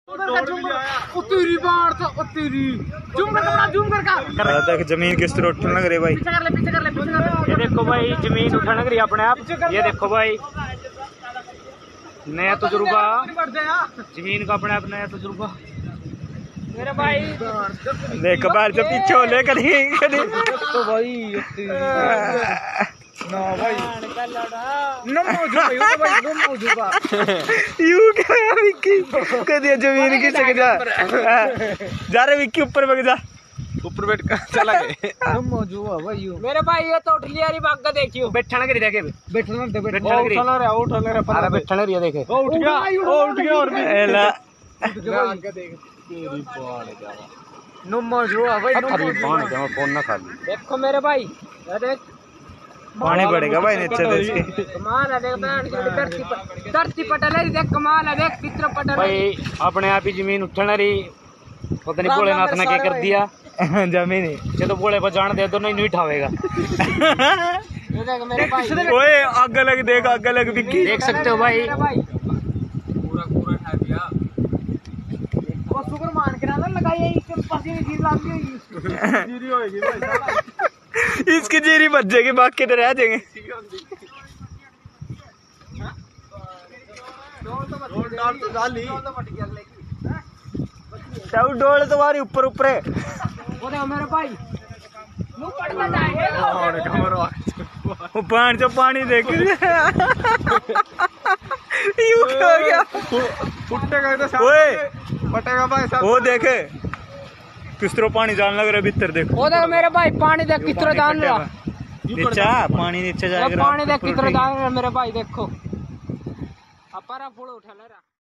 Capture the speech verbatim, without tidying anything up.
तेरी बार तो तेरी जूम कर थोड़ा जूम कर का तक जमीन किस तरह उठने लग रही भाई। पीछे कर ले पीछे कर ले पीछे कर ले। ये देखो भाई जमीन उठने लग रही है अपने आप। ये देखो भाई नया तजुर्बा जमीन का अपने आप नया तजुर्बा मेरे भाई। देख बाहर से पीछे हो ले कहीं कहीं तो भाई ना भाई ना मौजूद है तो भाई ना मौजूद है यू क्या विक्की कदी जमीन की सक जा जा रे विक्की ऊपर बैठ जा ऊपर बैठ कर चला गए ना मौजूद है भाई यू मेरे भाई ये तो उठ लिया री बाग का देखियो बैठने के देखे बैठना दे बैठना बैठने के चला रे उठ ले रे अरे बैठने री देखे ओ उठ गया ओ उठ गया और भी एला आगे देख तेरी बाल जा नो मौजूद है भाई नो पानी का फोन ना खा देखो मेरे भाई ये देख पानी पड़ेगा भाई नीचे देख के कमाल है देख बैंड की धरती पर धरती पटल है देख कमाल है देख कितना पटल भाई अपने आप ही जमीन उठने रही पता नहीं भोलेनाथ ने क्या कर दिया जमीन ये तो बोले पर जान दे दो नहीं नहीं उठावेगा ये देख मेरे भाई ओए आग लग देख आग लग विक्की देख सकते हो भाई पूरा पूरा खा दिया वो शुगर मान के ना लगाई इसके पसीने की चीज लाती है जीरी होएगी भाई इसकी जीरी बच जाएगी बाकी तो रह जाएंगे डोल तो मारी ऊपर ऊपर मेरे भाई पानी जो पानी देख यू क्या हो गया ओए फटेगा भाई सब वो देखे किस तरह पानी जान लग रहा है भीतर देखो वो देख मेरे भाई पानी देख किस तरह जान रहा नीचे पानी नीचे जाएगा पानी देख किस तरह जान रहा मेरे भाई देखो अपरा फूल उठा ले रहा।